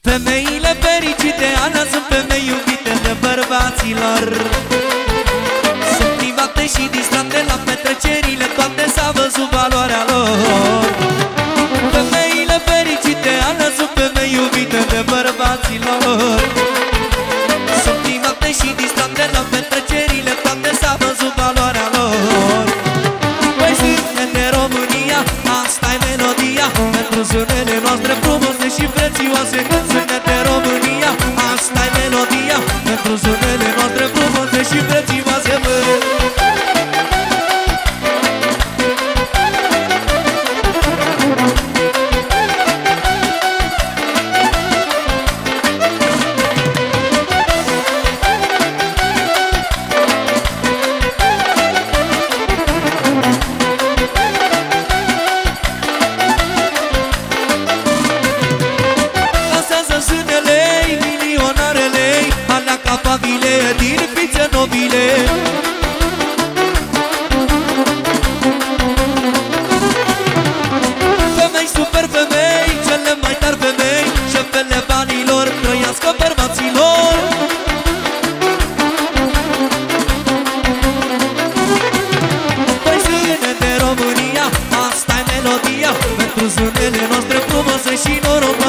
Femeile fericite alea sunt femei iubite de bărbaților. Sunt private și distrate la petrecerile toate, s-a văzut valoarea lor. Femeile fericite alea sunt femei iubite de bărbaților. Sunt private și distrate la petrecerile toate, s-a văzut valoarea lor. Păi suntem de România, asta-i melodia pentru zilele noastre frumoase și prețioase. Suntem de România, asta-i melodia pentru zilele noastre frumoase și prețioase, măi. Din fițe nobile, femei super femei, cele mai tari femei, șefele banilor, trăiască bărbaților. Păi zâne de România, asta-i melodia pentru zânele noastre frumoase și norocoase.